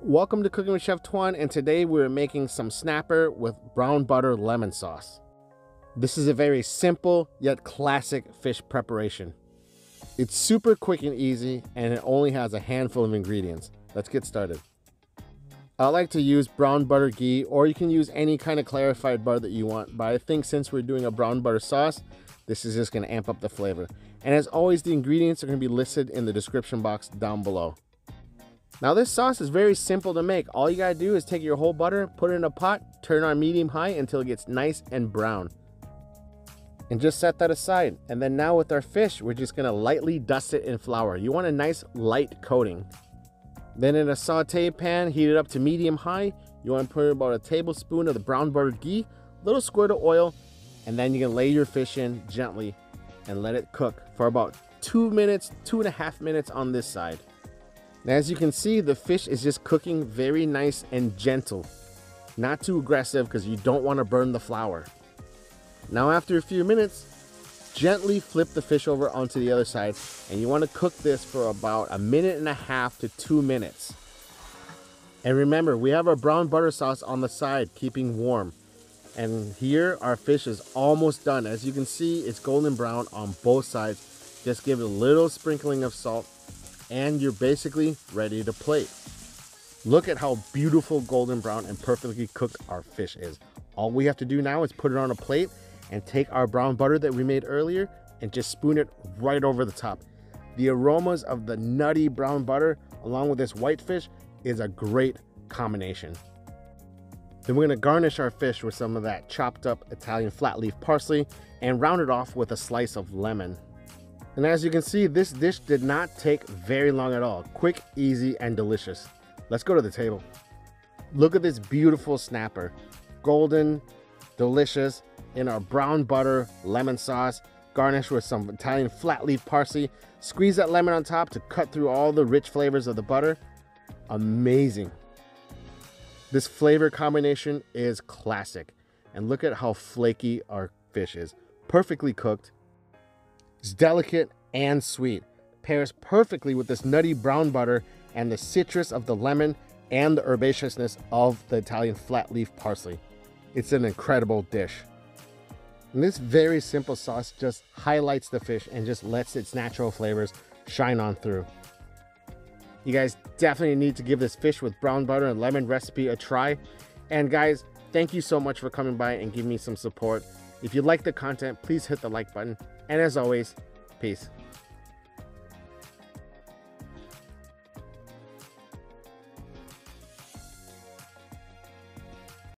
Welcome to Cooking with Chef Twan, and today we're making some snapper with brown butter lemon sauce. This is a very simple yet classic fish preparation. It's super quick and easy, and it only has a handful of ingredients. Let's get started. I like to use brown butter ghee, or you can use any kind of clarified butter that you want, but I think since we're doing a brown butter sauce, this is just going to amp up the flavor. And as always, the ingredients are going to be listed in the description box down below. Now this sauce is very simple to make. All you gotta do is take your whole butter, put it in a pot, turn on medium high until it gets nice and brown. And just set that aside. And then now with our fish, we're just gonna lightly dust it in flour. You want a nice light coating. Then in a saute pan, heat it up to medium high. You wanna put about a tablespoon of the brown butter ghee, a little squirt of oil, and then you can lay your fish in gently and let it cook for about 2 minutes, 2.5 minutes on this side. Now, as you can see, the fish is just cooking very nice and gentle. Not too aggressive because you don't want to burn the flour. Now after a few minutes, gently flip the fish over onto the other side, and you want to cook this for about 1.5 to 2 minutes. And remember, we have our brown butter sauce on the side, keeping warm. And here our fish is almost done. As you can see, it's golden brown on both sides. Just give it a little sprinkling of salt, and you're basically ready to plate. Look at how beautiful golden brown and perfectly cooked our fish is. All we have to do now is put it on a plate and take our brown butter that we made earlier and just spoon it right over the top. The aromas of the nutty brown butter along with this white fish is a great combination. Then we're gonna garnish our fish with some of that chopped up Italian flat leaf parsley and round it off with a slice of lemon. And as you can see, this dish did not take very long at all. Quick, easy, and delicious. Let's go to the table. Look at this beautiful snapper. Golden, delicious, in our brown butter lemon sauce, garnished with some Italian flat leaf parsley. Squeeze that lemon on top to cut through all the rich flavors of the butter. Amazing. This flavor combination is classic. And look at how flaky our fish is. Perfectly cooked. It's delicate and sweet. Pairs perfectly with this nutty brown butter and the citrus of the lemon and the herbaceousness of the Italian flat leaf parsley. It's an incredible dish. And this very simple sauce just highlights the fish and just lets its natural flavors shine on through. You guys definitely need to give this fish with brown butter and lemon recipe a try. And guys, thank you so much for coming by and giving me some support. If you like the content, please hit the like button. And as always, peace.